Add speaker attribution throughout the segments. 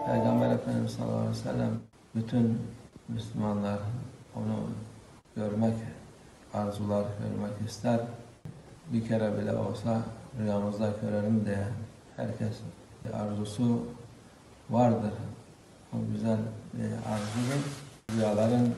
Speaker 1: Peygamber Efendimiz sallallahu aleyhi ve sellem bütün Müslümanlar onu görmek, arzular, görmek ister. Bir kere bile olsa rüyamızda görelim diye herkes arzusu vardır. O güzel bir arzudur. Rüyaların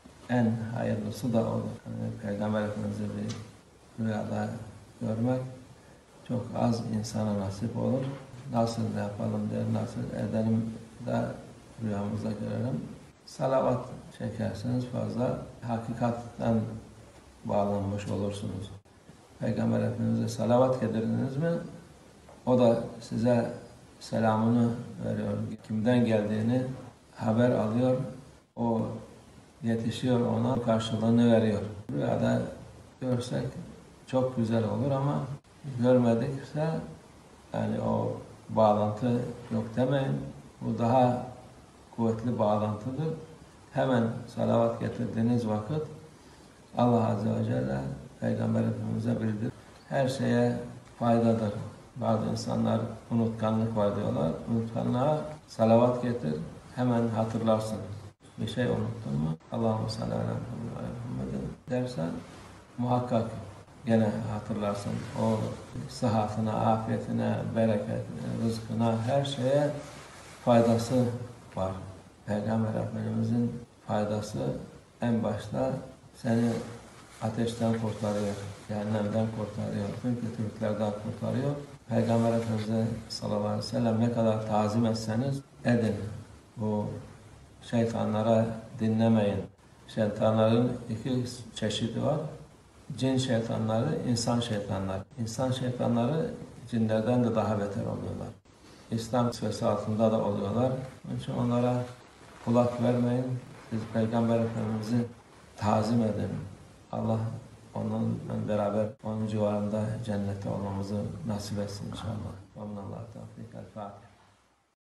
Speaker 1: en hayırlısı da odur. Yani Peygamber Efendimiz'i bir rüyada görmek çok az insana nasip olur. Nasıl yapalım der, nasıl edelim de rüyamızda görelim. Salavat çekerseniz fazla hakikatten bağlanmış olursunuz. Peygamber Efendimiz'e salavat getirdiniz mi, o da size selamını veriyor. Kimden geldiğini haber alıyor, o yetişiyor, ona karşılığını veriyor. Rüyada görsek çok güzel olur ama görmedikse yani o bağlantı yok demeyin. Bu daha kuvvetli bağlantıdır. Hemen salavat getirdiğiniz vakit Allah Azze ve Celle Peygamber Efendimiz'e bildirir. Her şeye faydadır. Bazı insanlar unutkanlık var diyorlar. Unutkanlığa salavat getir, hemen hatırlarsın. Bir şey unuttun mu? Allahu salli ala Muhammedin dersen muhakkak gene hatırlarsın. O sıhhatine, afiyetine, bereketine, rızkına, her şeye faydası var. Peygamber Efendimiz'in faydası en başta seni ateşten kurtarıyor, cehennemden kurtarıyor, tüm kötülüklerden kurtarıyor. Peygamber Efendimiz'e sallallahu aleyhi ve sellem ne kadar tazim etseniz edin. Bu şeytanlara dinlemeyin. Şeytanların iki çeşidi var. Cin şeytanları, insan şeytanları. İnsan şeytanları cinlerden de daha beter oluyorlar. İslam sesi altında da oluyorlar. Onun için onlara kulak vermeyin. Siz Peygamber Efendimiz'i tazim edin. Allah onunla beraber onun civarında cennette olmamızı nasip etsin inşallah. Allah'a tevfik. El Fatiha.